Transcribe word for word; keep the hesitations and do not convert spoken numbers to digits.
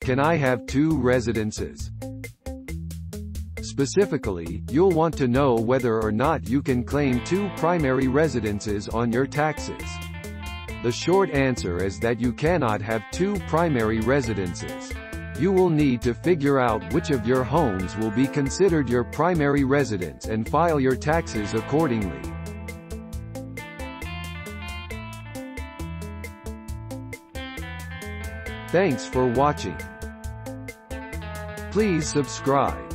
Can I have two residences? Specifically, you'll want to know whether or not you can claim two primary residences on your taxes. The short answer is that you cannot have two primary residences. You will need to figure out which of your homes will be considered your primary residence and file your taxes accordingly. Thanks for watching. Please subscribe.